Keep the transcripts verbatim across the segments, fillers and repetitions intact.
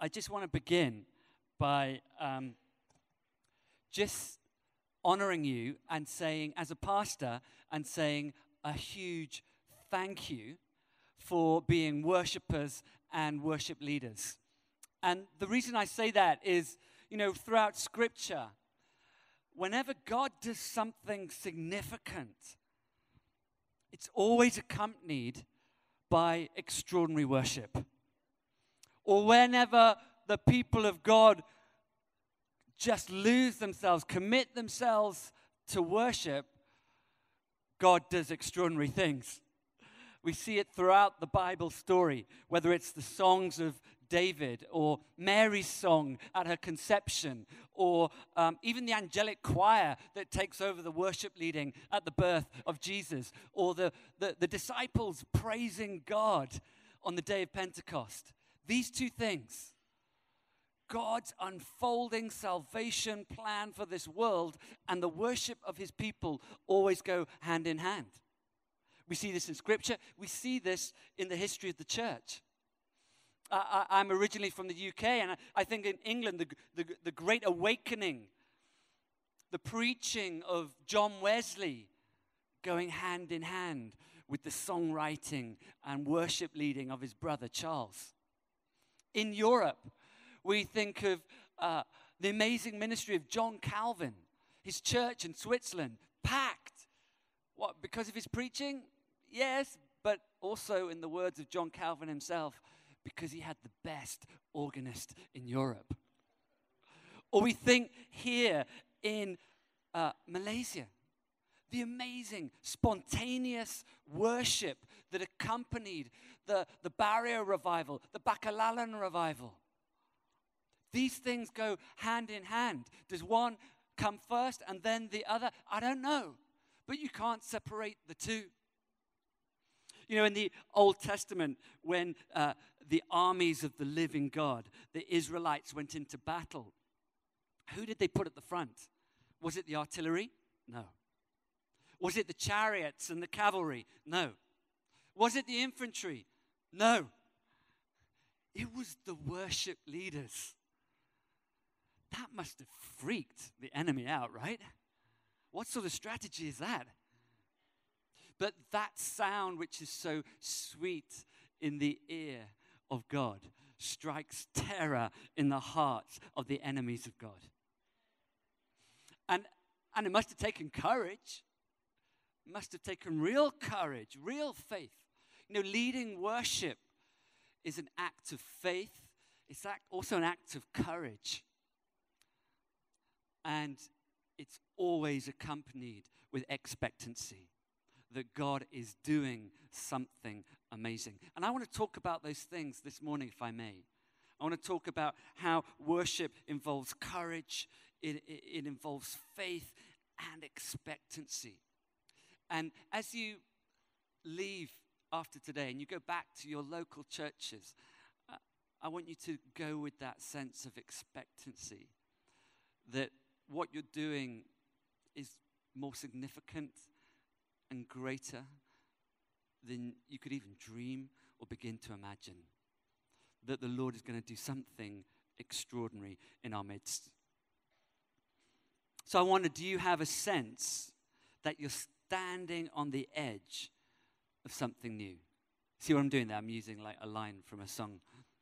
I just want to begin by um, just honoring you and saying, as a pastor, and saying a huge thank you for being worshipers and worship leaders. And the reason I say that is, you know, throughout Scripture, whenever God does something significant, it's always accompanied by extraordinary worship. Or whenever the people of God just lose themselves, commit themselves to worship, God does extraordinary things. We see it throughout the Bible story, whether it's the songs of David or Mary's song at her conception, or um, even the angelic choir that takes over the worship leading at the birth of Jesus, or the, the, the disciples praising God on the day of Pentecost. These two things, God's unfolding salvation plan for this world and the worship of his people, always go hand in hand. We see this in Scripture. We see this in the history of the church. I, I, I'm originally from the U K, and I, I think in England, the, the, the Great Awakening, the preaching of John Wesley going hand in hand with the songwriting and worship leading of his brother Charles. In Europe, we think of uh, the amazing ministry of John Calvin, his church in Switzerland, packed. What, because of his preaching? Yes, but also in the words of John Calvin himself, because he had the best organist in Europe. Or we think here in uh, Malaysia, the amazing, spontaneous worship that accompanied the, the Barrier Revival, the Bakallalan Revival. These things go hand in hand. Does one come first and then the other? I don't know. But you can't separate the two. You know, in the Old Testament, when uh, the armies of the living God, the Israelites went into battle, who did they put at the front? Was it the artillery? No. Was it the chariots and the cavalry? No. Was it the infantry? No. It was the worship leaders. That must have freaked the enemy out, right? What sort of strategy is that? But that sound, which is so sweet in the ear of God, strikes terror in the hearts of the enemies of God. And, and it must have taken courage. It must have taken real courage, real faith. You know, leading worship is an act of faith. It's also an act of courage. And it's always accompanied with expectancy that God is doing something amazing. And I want to talk about those things this morning, if I may. I want to talk about how worship involves courage, it, it, it involves faith and expectancy. And as you leave after today and you go back to your local churches, uh, I want you to go with that sense of expectancy, that what you're doing is more significant and greater than you could even dream or begin to imagine. That the Lord is going to do something extraordinary in our midst. So I wonder, do you have a sense that you're standing on the edge of something new? See what I'm doing there? I'm using like a line from a song.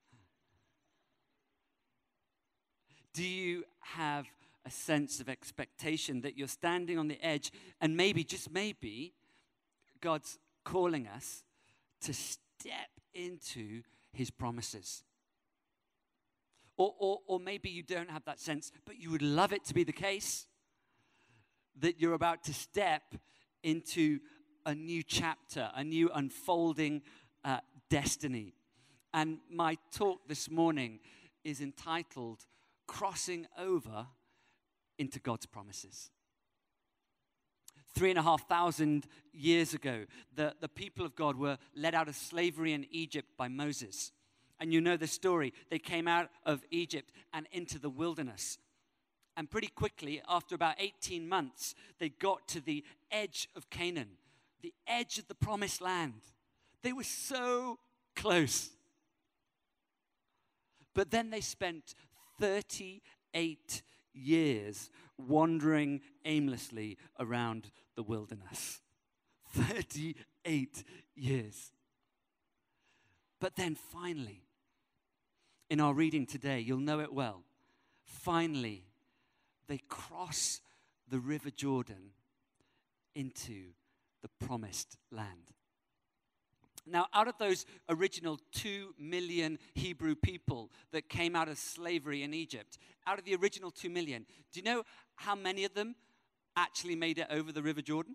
Do you have a sense of expectation that you're standing on the edge, and maybe, just maybe, God's calling us to step into his promises? Or, or, or maybe you don't have that sense, but you would love it to be the case that you're about to step into a new chapter, a new unfolding uh, destiny. And my talk this morning is entitled Crossing Over into God's Promises. Three and a half thousand years ago, the, the people of God were led out of slavery in Egypt by Moses. And you know the story. They came out of Egypt and into the wilderness. And pretty quickly, after about eighteen months, they got to the edge of Canaan, the edge of the promised land. They were so close. But then they spent thirty-eight years wandering aimlessly around the wilderness. thirty-eight years. But then finally, in our reading today, you'll know it well. Finally, they cross the River Jordan into the promised land. Now, out of those original two million Hebrew people that came out of slavery in Egypt, out of the original two million, do you know how many of them actually made it over the River Jordan?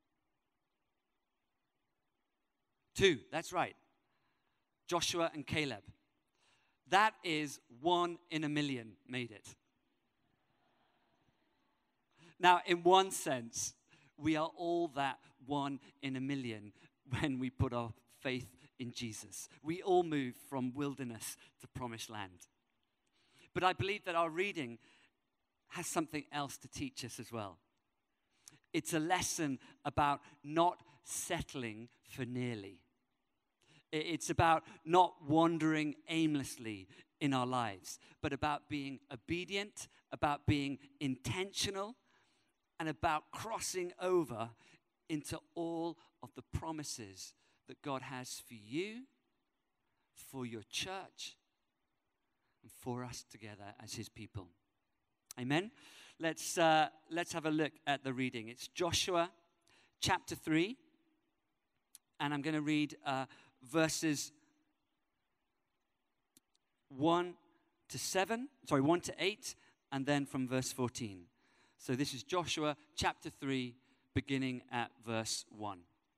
Two, that's right. Joshua and Caleb. That is one in a million made it. Now, in one sense, we are all that one in a million when we put our faith in Jesus. We all move from wilderness to promised land. But I believe that our reading has something else to teach us as well. It's a lesson about not settling for nearly. It's about not wandering aimlessly in our lives, but about being obedient, about being intentional, and about crossing over into all of the promises that God has for you, for your church, and for us together as his people. Amen? Let's, uh, let's have a look at the reading. It's Joshua chapter three, and I'm going to read uh, verses one to seven, sorry, one to eight, and then from verse fourteen. So this is Joshua chapter three, beginning at verse one.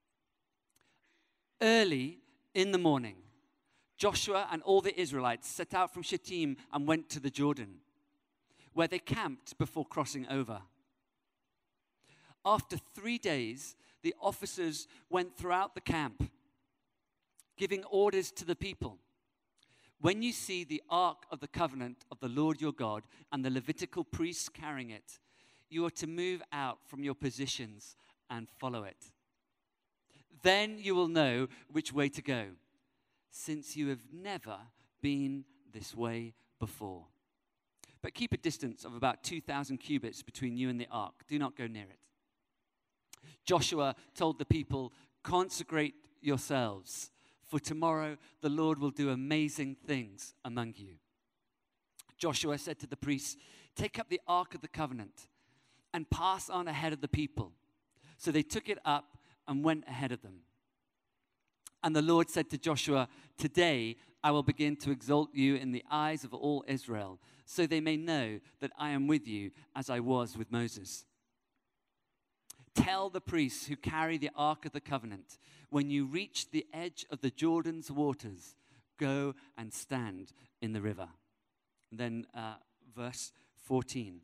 Early in the morning, Joshua and all the Israelites set out from Shittim and went to the Jordan, where they camped before crossing over. After three days, the officers went throughout the camp, giving orders to the people. When you see the ark of the covenant of the Lord your God and the Levitical priests carrying it, you are to move out from your positions and follow it. Then you will know which way to go, since you have never been this way before. But keep a distance of about two thousand cubits between you and the ark. Do not go near it. Joshua told the people, consecrate yourselves, for tomorrow the Lord will do amazing things among you. Joshua said to the priests, take up the ark of the covenant and pass on ahead of the people. So they took it up and went ahead of them. And the Lord said to Joshua, today I will begin to exalt you in the eyes of all Israel, so they may know that I am with you as I was with Moses. Tell the priests who carry the ark of the covenant, when you reach the edge of the Jordan's waters, go and stand in the river. And then uh, verse fourteen.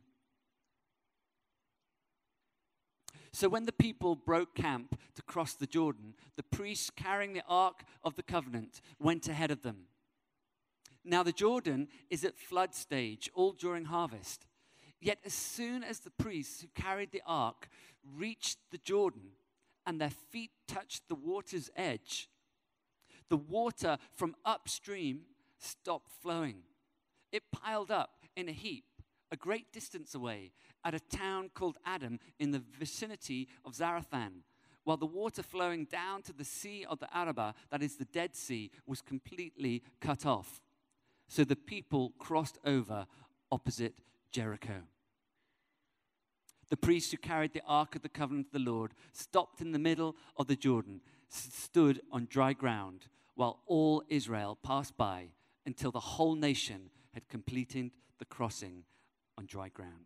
So when the people broke camp to cross the Jordan, the priests carrying the ark of the covenant went ahead of them. Now the Jordan is at flood stage, all during harvest. Yet as soon as the priests who carried the ark reached the Jordan and their feet touched the water's edge, the water from upstream stopped flowing. It piled up in a heap a great distance away at a town called Adam in the vicinity of Zarethan, while the water flowing down to the Sea of the Arabah, that is the Dead Sea, was completely cut off. So the people crossed over opposite Jericho. The priests who carried the ark of the covenant of the Lord stopped in the middle of the Jordan, stood on dry ground, while all Israel passed by until the whole nation had completed the crossing on dry ground.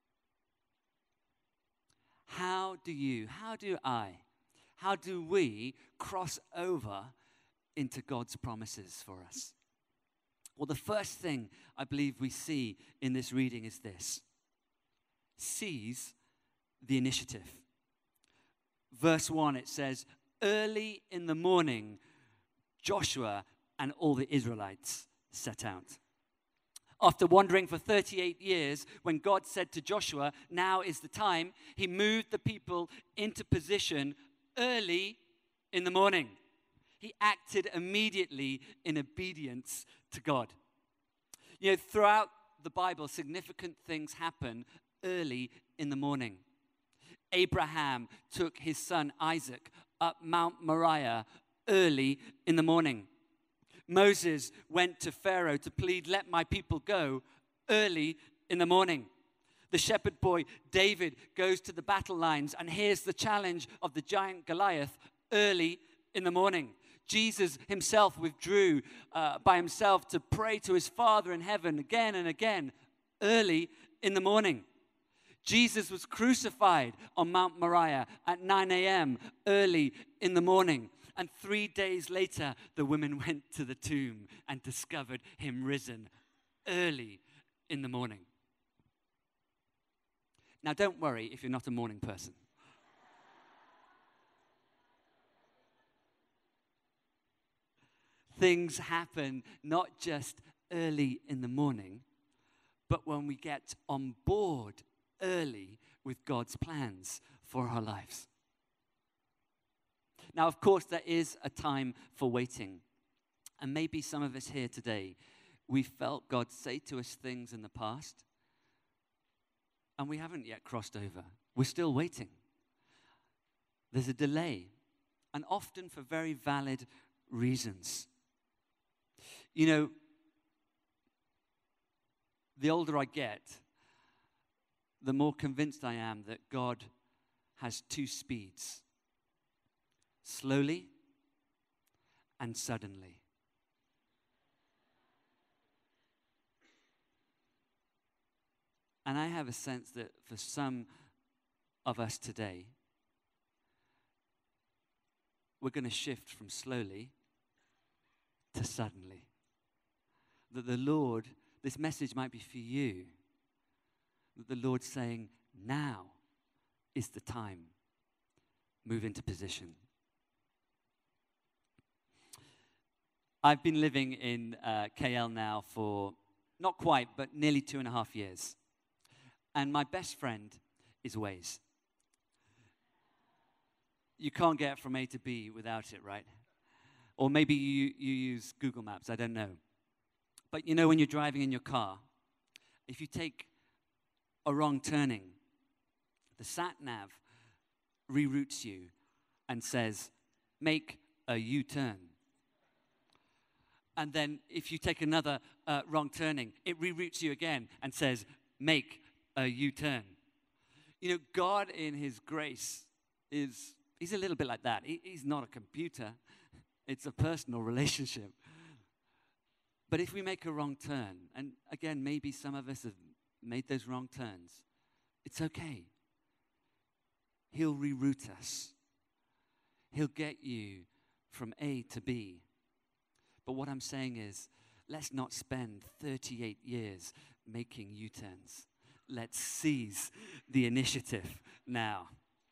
How do you, how do I, how do we cross over into God's promises for us? Well, the first thing I believe we see in this reading is this: seize the initiative. Verse one, it says, early in the morning, Joshua and all the Israelites set out. After wandering for thirty-eight years, when God said to Joshua, now is the time, he moved the people into position early in the morning. He acted immediately in obedience to God. You know, throughout the Bible, significant things happen early in the morning. Abraham took his son Isaac up Mount Moriah early in the morning. Moses went to Pharaoh to plead, "Let my people go," early in the morning. The shepherd boy David goes to the battle lines and hears the challenge of the giant Goliath early in the morning. Jesus himself withdrew uh, by himself to pray to his Father in heaven again and again early in the morning. Jesus was crucified on Mount Moriah at nine a.m. early in the morning. And three days later, the women went to the tomb and discovered him risen early in the morning. Now, don't worry if you're not a morning person. Things happen not just early in the morning, but when we get on board early with God's plans for our lives. Now, of course, there is a time for waiting. And maybe some of us here today, we felt God say to us things in the past, and we haven't yet crossed over. We're still waiting. There's a delay, and often for very valid reasons. You know, the older I get, the more convinced I am that God has two speeds: slowly and suddenly. And I have a sense that for some of us today, we're going to shift from slowly to suddenly. That the Lord, this message might be for you, that the Lord's saying, now is the time. Move into position. I've been living in uh, K L now for not quite, but nearly two and a half years. And my best friend is Waze. You can't get from A to B without it, right? Or maybe you, you use Google Maps, I don't know. But you know, when you're driving in your car, if you take a wrong turning, the sat-nav reroutes you and says, make a U-turn. And then if you take another uh, wrong turning, it reroutes you again and says, make a U-turn. You know, God in his grace is, he's a little bit like that. He, he's not a computer. It's a personal relationship. But if we make a wrong turn, and again, maybe some of us have made those wrong turns, it's okay. He'll reroute us. He'll get you from A to B. But what I'm saying is, let's not spend thirty-eight years making U-turns. Let's seize the initiative now.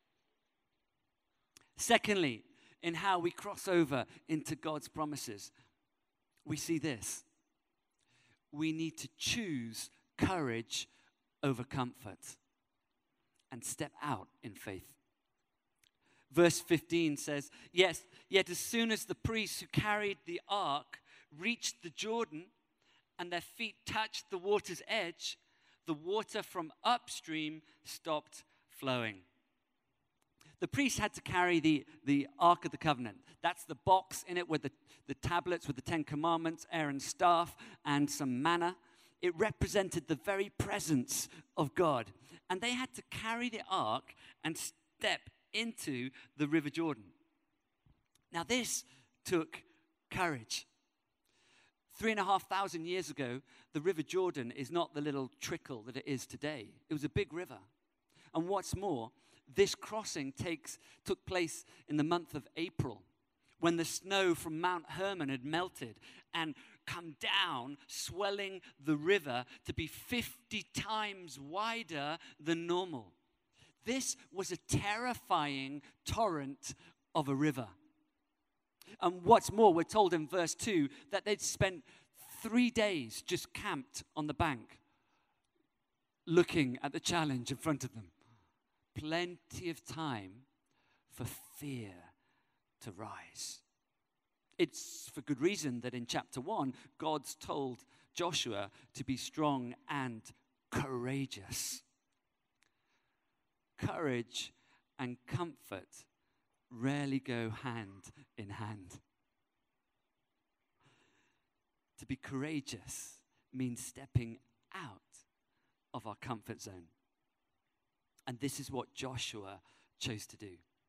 Secondly, in how we cross over into God's promises, we see this. We need to choose courage over comfort and step out in faith. Verse fifteen says, yes, yet as soon as the priests who carried the ark reached the Jordan and their feet touched the water's edge, the water from upstream stopped flowing. The priests had to carry the, the Ark of the Covenant. That's the box in it with the, the tablets with the Ten Commandments, Aaron's staff, and some manna. It represented the very presence of God. And they had to carry the ark and step into the River Jordan. Now this took courage. Three and a half thousand years ago, the River Jordan is not the little trickle that it is today. It was a big river. And what's more, this crossing takes, took place in the month of April, when the snow from Mount Hermon had melted and come down, swelling the river to be fifty times wider than normal. This was a terrifying torrent of a river. And what's more, we're told in verse two that they'd spent three days just camped on the bank, looking at the challenge in front of them. Plenty of time for fear to rise. It's for good reason that in chapter one, God's told Joshua to be strong and courageous. Courage and comfort rarely go hand in hand. To be courageous means stepping out of our comfort zone. And this is what Joshua chose to do.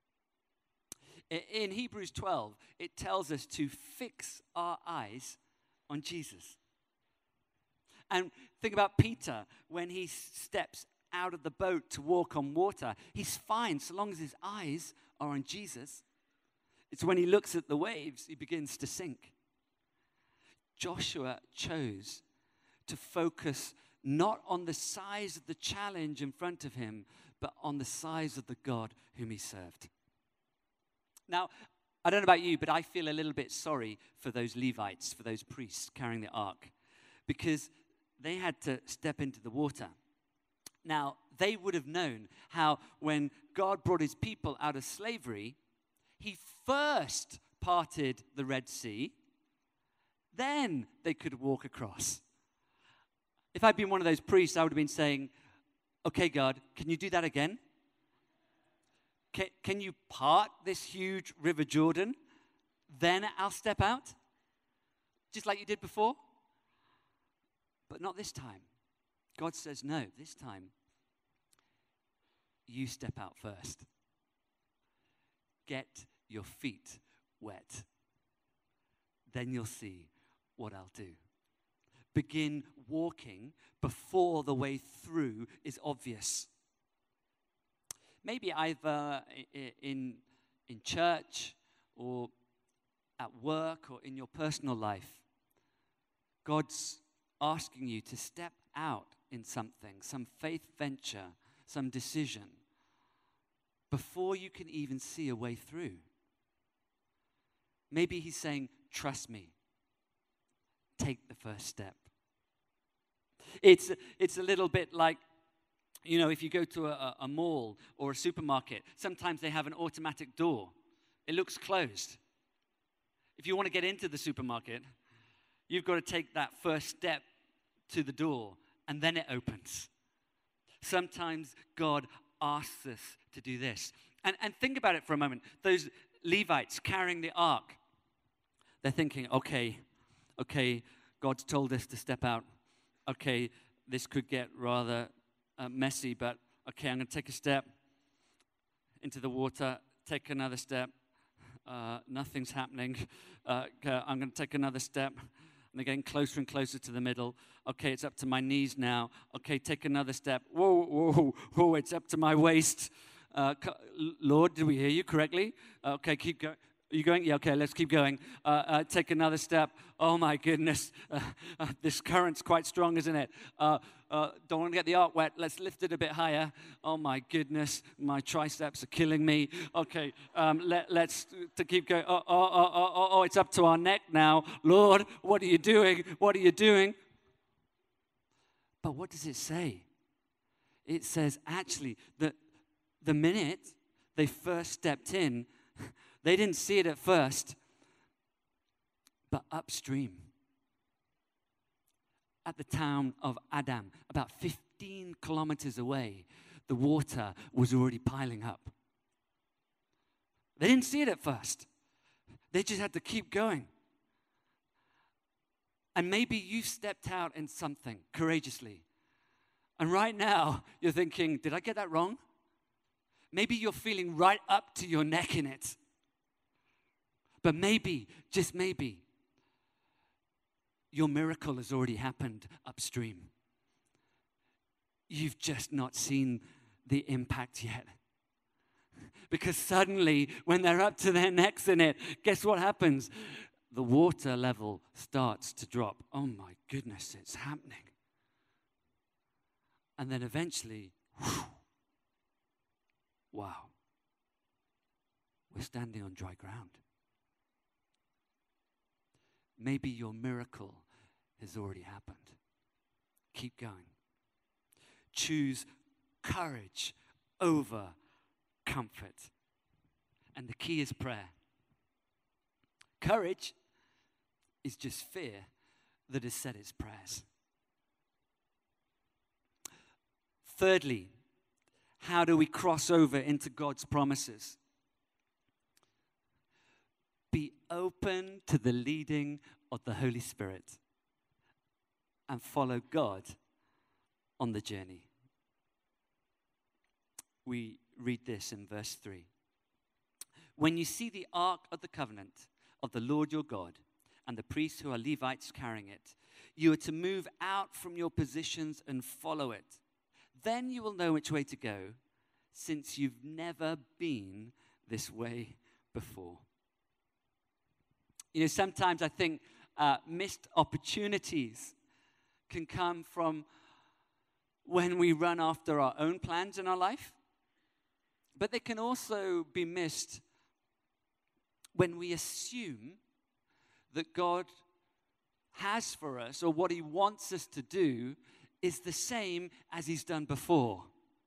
In Hebrews twelve, it tells us to fix our eyes on Jesus. And think about Peter when he steps out of the boat to walk on water. He's fine so long as his eyes are on Jesus. It's when he looks at the waves, he begins to sink. Joshua chose to focus not on the size of the challenge in front of him, but on the size of the God whom he served. Now, I don't know about you, but I feel a little bit sorry for those Levites, for those priests carrying the ark, because they had to step into the water. Now, they would have known how when God brought his people out of slavery, he first parted the Red Sea, then they could walk across. If I'd been one of those priests, I would have been saying, okay, God, can you do that again? Can, can you part this huge river Jordan? Then I'll step out? Just like you did before? But not this time. God says, no, this time, you step out first. Get your feet wet. Then you'll see what I'll do. Begin walking before the way through is obvious. Maybe either in, in church or at work or in your personal life, God's asking you to step out in something, some faith venture, some decision, before you can even see a way through. Maybe he's saying, trust me. Take the first step. It's, it's a little bit like, you know, if you go to a, a mall or a supermarket, sometimes they have an automatic door. It looks closed. If you want to get into the supermarket, you've got to take that first step to the door, and then it opens. Sometimes God asks us to do this. And, and think about it for a moment. Those Levites carrying the ark, they're thinking, okay, okay, God's told us to step out. Okay, this could get rather uh, messy, but okay, I'm going to take a step into the water, take another step. Uh, nothing's happening. Uh, I'm going to take another step. And they're getting closer and closer to the middle. Okay, it's up to my knees now. Okay, take another step. Whoa, whoa, whoa, it's up to my waist. Uh, Lord, did we hear you correctly? Okay, keep going. Are you going? Yeah, okay, let's keep going. Uh, uh, take another step. Oh, my goodness. Uh, uh, this current's quite strong, isn't it? Uh, uh, don't want to get the ark wet. Let's lift it a bit higher. Oh, my goodness. My triceps are killing me. Okay, um, let, let's to keep going. Oh, oh, oh, oh, oh, oh, it's up to our neck now. Lord, what are you doing? What are you doing? But what does it say? It says, actually, that the minute they first stepped in, they didn't see it at first, but upstream, at the town of Adam, about fifteen kilometers away, the water was already piling up. They didn't see it at first. They just had to keep going. And maybe you've stepped out in something courageously. And right now, you're thinking, did I get that wrong? Maybe you're feeling right up to your neck in it. But maybe, just maybe, your miracle has already happened upstream. You've just not seen the impact yet. Because suddenly, when they're up to their necks in it, guess what happens? The water level starts to drop. Oh my goodness, it's happening. And then eventually, whew, wow, we're standing on dry ground. Maybe your miracle has already happened. Keep going. Choose courage over comfort. And the key is prayer. Courage is just fear that has said its prayers. Thirdly, how do we cross over into God's promises? Be open to the leading of the Holy Spirit and follow God on the journey. We read this in verse three. When you see the ark of the covenant of the Lord your God and the priests who are Levites carrying it, you are to move out from your positions and follow it. Then you will know which way to go, since you've never been this way before. You know, sometimes I think uh, missed opportunities can come from when we run after our own plans in our life, but they can also be missed when we assume that God has for us, or what he wants us to do, is the same as he's done before.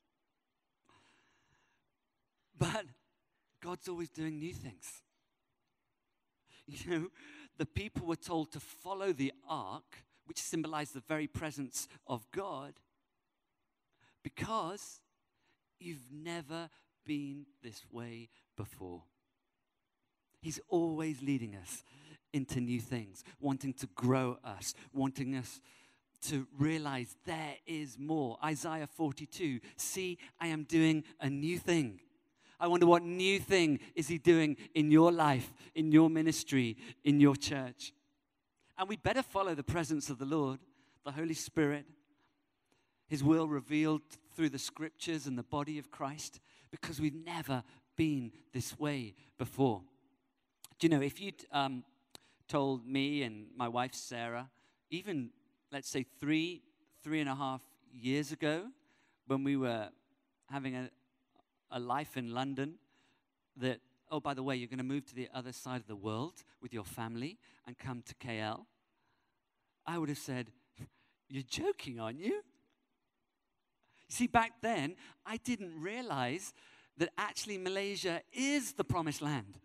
But God's always doing new things. You know, the people were told to follow the ark, which symbolized the very presence of God, because you've never been this way before. He's always leading us into new things, wanting to grow us, wanting us to realize there is more. Isaiah forty-two, see, I am doing a new thing. I wonder what new thing is he doing in your life, in your ministry, in your church. And we'd better follow the presence of the Lord, the Holy Spirit, his will revealed through the scriptures and the body of Christ, because we've never been this way before. Do you know, if you'd um, told me and my wife Sarah, even let's say three, three and a half years ago, when we were having a, a life in London, that, oh, by the way, you're going to move to the other side of the world with your family and come to K L, I would have said, you're joking, aren't you? You see, back then, I didn't realize that actually Malaysia is the promised land.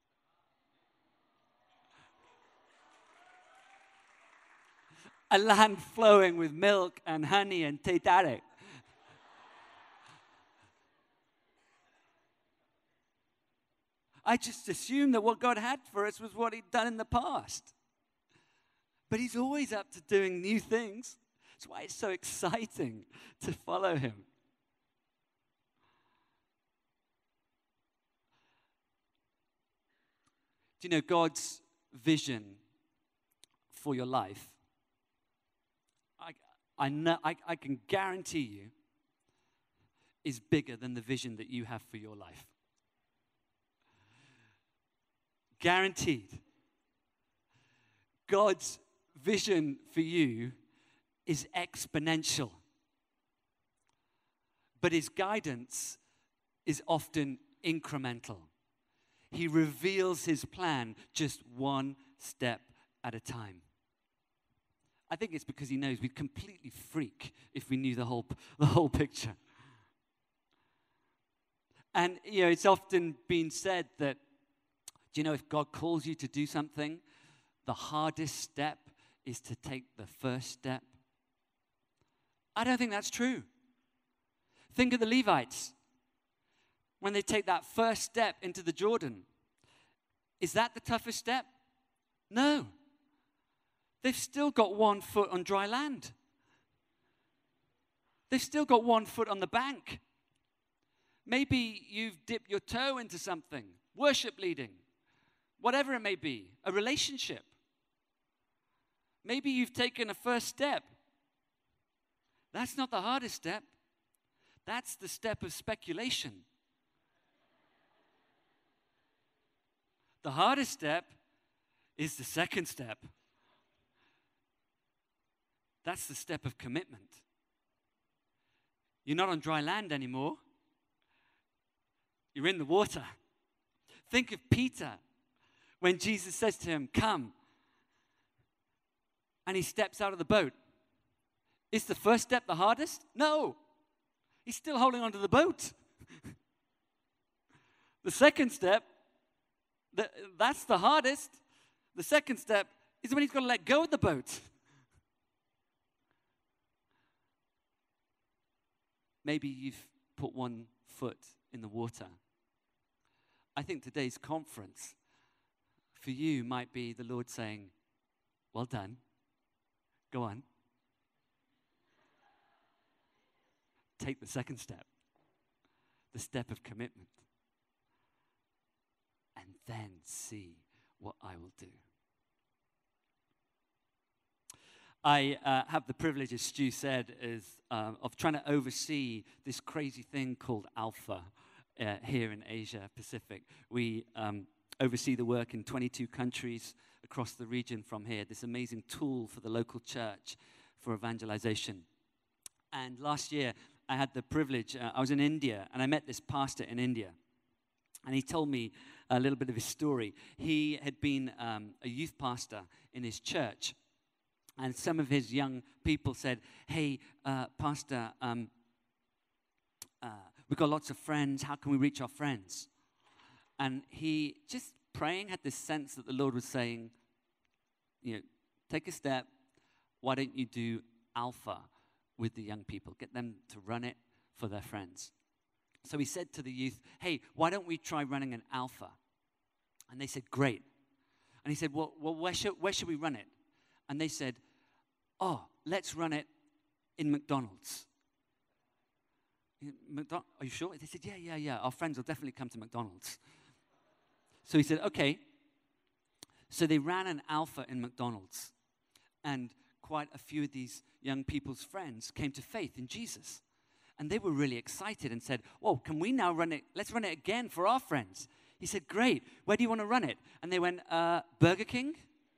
A land flowing with milk and honey and teh tarik. I just assumed that what God had for us was what he'd done in the past. But he's always up to doing new things. That's why it's so exciting to follow him. Do you know God's vision for your life? I, I, know, I, I can guarantee you is bigger than the vision that you have for your life. Guaranteed. God's vision for you is exponential. But his guidance is often incremental. He reveals his plan just one step at a time. I think it's because he knows we'd completely freak if we knew the whole, the whole picture. And, you know, it's often been said that, do you know, if God calls you to do something, the hardest step is to take the first step? I don't think that's true. Think of the Levites. When they take that first step into the Jordan, is that the toughest step? No. They've still got one foot on dry land. They've still got one foot on the bank. Maybe you've dipped your toe into something, worship leading, whatever it may be, a relationship. Maybe you've taken a first step. That's not the hardest step. That's the step of speculation. The hardest step is the second step. That's the step of commitment. You're not on dry land anymore. You're in the water. Think of Peter when Jesus says to him, come, and he steps out of the boat. Is the first step the hardest? No. He's still holding onto the boat. The second step, the, that's the hardest. The second step is when he's got to let go of the boat. maybe you've put one foot in the water. I think today's conference for you might be the Lord saying, well done, go on. Take the second step, the step of commitment, and then see what I will do. I uh, have the privilege, as Stu said, is, uh, of trying to oversee this crazy thing called Alpha uh, here in Asia Pacific. We um, oversee the work in twenty-two countries across the region from here, this amazing tool for the local church for evangelization. And last year, I had the privilege, uh, I was in India, and I met this pastor in India. And he told me a little bit of his story. He had been um, a youth pastor in his church. And some of his young people said, hey, uh, Pastor, um, uh, we've got lots of friends. How can we reach our friends? And he, just praying, had this sense that the Lord was saying, you know, take a step. Why don't you do Alpha with the young people? Get them to run it for their friends. So he said to the youth, hey, why don't we try running an Alpha? And they said, great. And he said, well, well where, should, where should we run it? And they said, oh, let's run it in McDonald's. McDonald's, are you sure? They said, yeah, yeah, yeah. Our friends will definitely come to McDonald's. So he said, okay. So they ran an Alpha in McDonald's. And quite a few of these young people's friends came to faith in Jesus. And they were really excited and said, whoa, can we now run it? Let's run it again for our friends. He said, great. Where do you want to run it? And they went, uh, Burger King?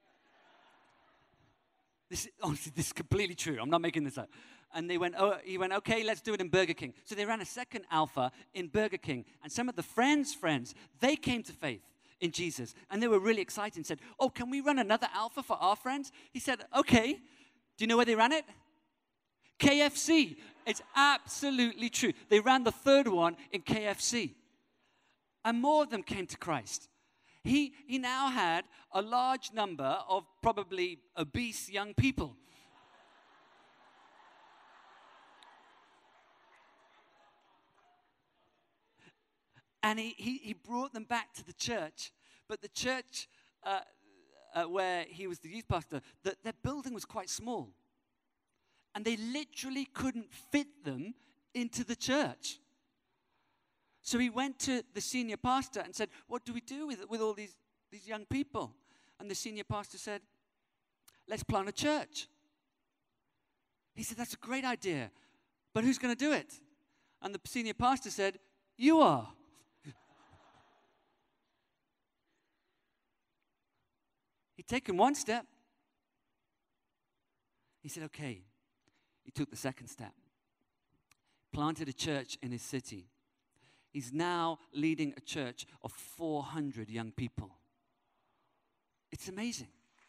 This is, oh, this is completely true. I'm not making this up. And they went, oh, he went, okay, let's do it in Burger King. So they ran a second Alpha in Burger King. And some of the friends' friends, they came to faith in Jesus. And they were really excited and said, oh, can we run another Alpha for our friends? He said, okay. Do you know where they ran it? K F C. It's absolutely true. They ran the third one in K F C. And more of them came to Christ. He, he now had a large number of probably obese young people. And he, he, he brought them back to the church. But the church uh, uh, where he was the youth pastor, the, their building was quite small. And they literally couldn't fit them into the church. So he went to the senior pastor and said, what do we do with, with all these, these young people? And the senior pastor said, let's plant a church. He said, that's a great idea, but who's going to do it? And the senior pastor said, you are. He'd taken one step. He said, okay. He took the second step. Planted a church in his city. He's now leading a church of four hundred young people. It's amazing.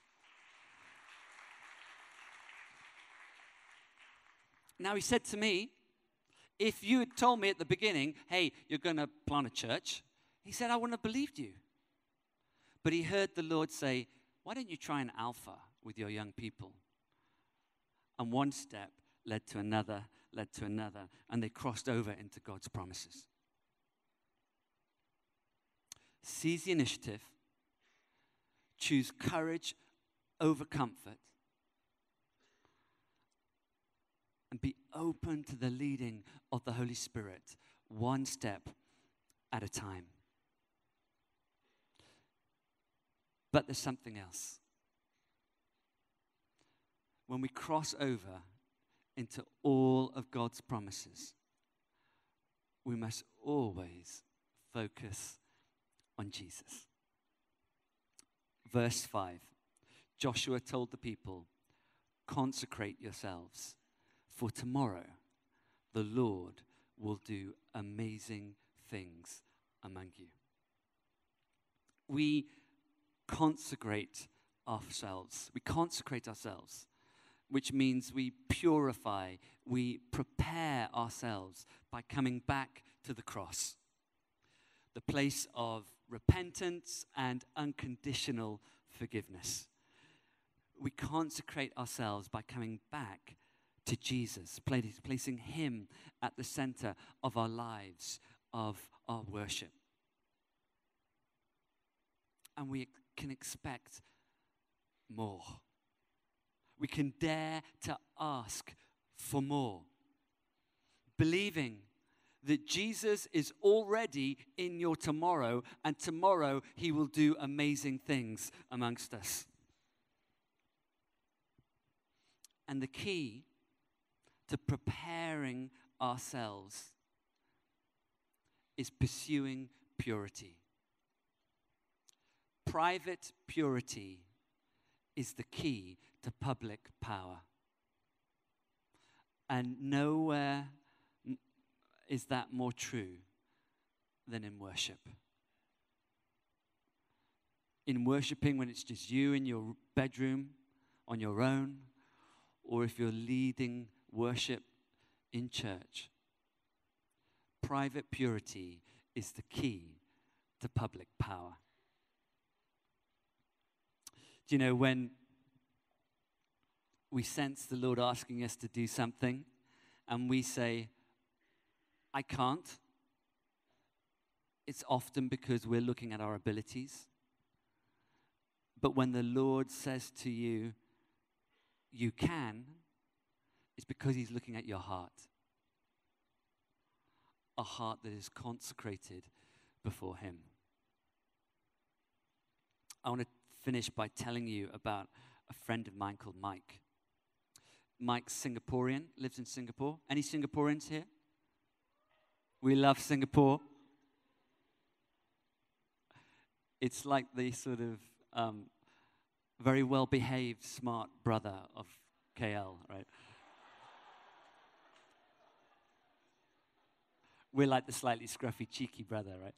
Now, he said to me, if you had told me at the beginning, hey, you're going to plant a church, he said, I wouldn't have believed you. But he heard the Lord say, why don't you try an Alpha with your young people? And one step led to another, led to another, and they crossed over into God's promises. Seize the initiative, choose courage over comfort, and be open to the leading of the Holy Spirit, one step at a time. But there's something else. When we cross over into all of God's promises, we must always focus on Jesus. Verse five, Joshua told the people, consecrate yourselves, for tomorrow the Lord will do amazing things among you. We consecrate ourselves. We consecrate ourselves, which means we purify, we prepare ourselves by coming back to the cross, the place of repentance and unconditional forgiveness. We consecrate ourselves by coming back to Jesus, placing him at the center of our lives, of our worship. And we can expect more. We can dare to ask for more, believing that Jesus is already in your tomorrow, and tomorrow he will do amazing things amongst us. And the key to preparing ourselves is pursuing purity. Private purity is the key to public power. And nowhere is that more true than in worship. In worshiping when it's just you in your bedroom on your own, or if you're leading worship in church, private purity is the key to public power. Do you know, when we sense the Lord asking us to do something and we say, I can't, it's often because we're looking at our abilities. But when the Lord says to you, you can, it's because he's looking at your heart. A heart that is consecrated before him. I want to finish by telling you about a friend of mine called Mike. Mike's Singaporean, lives in Singapore. Any Singaporeans here? We love Singapore. It's like the sort of um, very well-behaved, smart brother of K L, right? We're like the slightly scruffy, cheeky brother, right?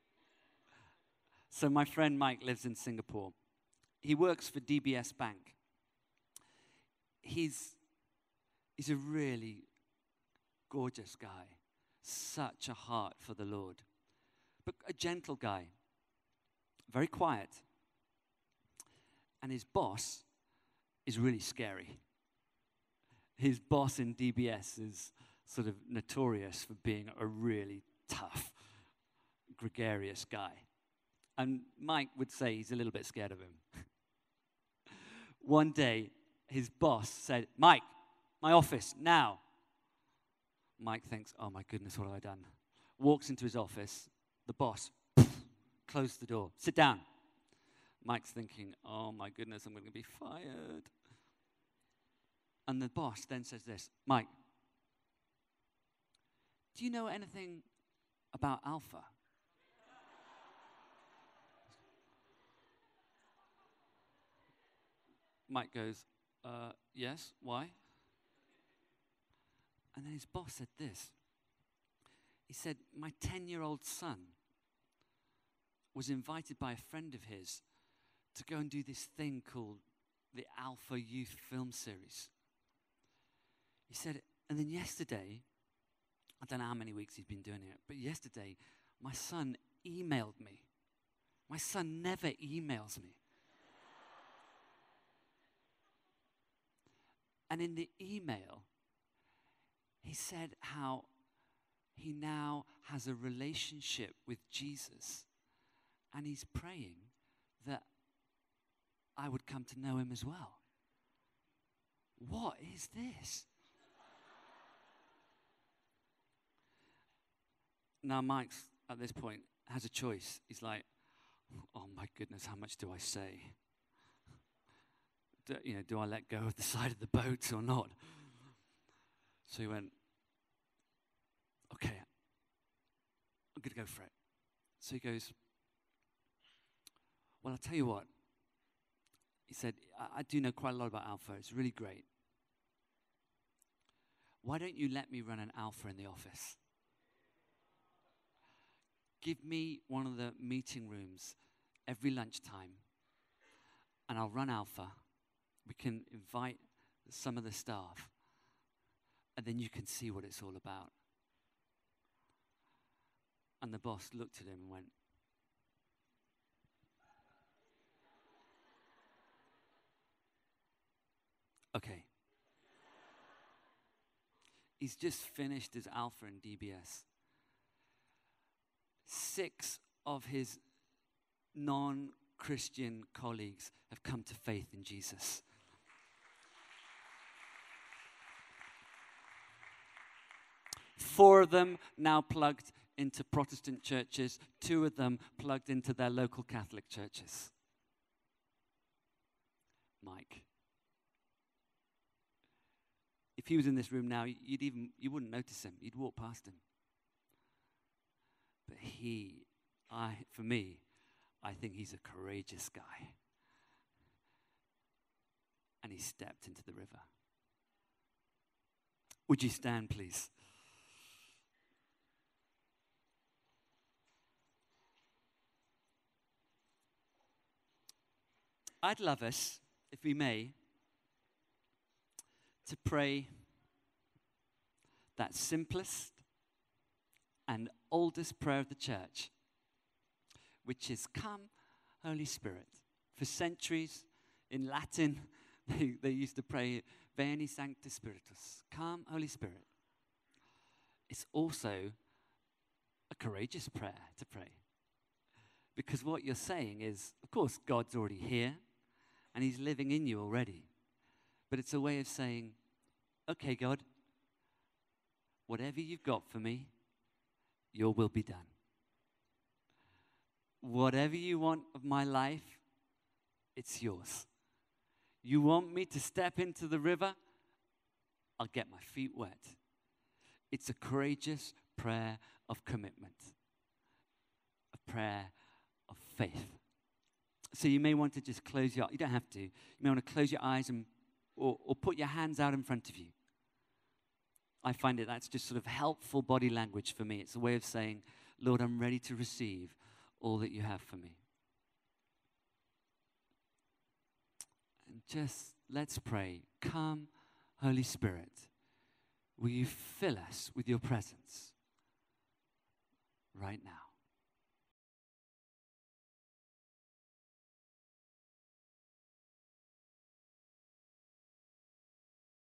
So my friend Mike lives in Singapore. He works for D B S Bank. He's, he's a really gorgeous guy. Such a heart for the Lord. But a gentle guy. Very quiet. And his boss is really scary. His boss in D B S is sort of notorious for being a really tough, gregarious guy. And Mike would say he's a little bit scared of him. One day, his boss said, Mike, my office, now. Mike thinks, oh my goodness, what have I done? Walks into his office, the boss, closed the door, sit down. Mike's thinking, oh my goodness, I'm going to be fired. And the boss then says this, Mike, do you know anything about Alpha? Mike goes, uh, yes, why? And then his boss said this. He said, my ten-year-old son was invited by a friend of his to go and do this thing called the Alpha Youth Film Series. He said, and then yesterday, I don't know how many weeks he's been doing it, but yesterday, my son emailed me. My son never emails me. And in the email, he said how he now has a relationship with Jesus, and he's praying that I would come to know him as well. What is this? Now Mike's, at this point, has a choice. He's like, oh my goodness, how much do I say? Do, you know, do I let go of the side of the boat or not? So he went, okay, I'm going to go for it. So he goes, well, I'll tell you what. He said, I, I do know quite a lot about Alpha. It's really great. Why don't you let me run an Alpha in the office? Give me one of the meeting rooms every lunchtime, and I'll run Alpha. We can invite some of the staff, and then you can see what it's all about. And the boss looked at him and went, okay. He's just finished his Alpha and D B S. Six of his non-Christian colleagues have come to faith in Jesus. Four of them now plugged into Protestant churches, two of them plugged into their local Catholic churches. Mike. If he was in this room now, you'd even you wouldn't notice him. You'd walk past him. But he, I, for me, I think he's a courageous guy. And he stepped into the river. Would you stand, please? I'd love us, if we may, to pray that simplest and oldest prayer of the church, which is, "Come, Holy Spirit." For centuries in Latin, they, they used to pray, "Veni Sancte Spiritus." Come, Holy Spirit. It's also a courageous prayer to pray. Because what you're saying is, of course, God's already here, and he's living in you already. But it's a way of saying, okay, God, whatever you've got for me, your will be done. Whatever you want of my life, it's yours. You want me to step into the river? I'll get my feet wet. It's a courageous prayer of commitment, a prayer of faith. So you may want to just close your, you don't have to, you may want to close your eyes and or, or put your hands out in front of you. I find it that's just sort of helpful body language for me. It's a way of saying, Lord, I'm ready to receive all that you have for me. And just let's pray. Come, Holy Spirit, will you fill us with your presence right now?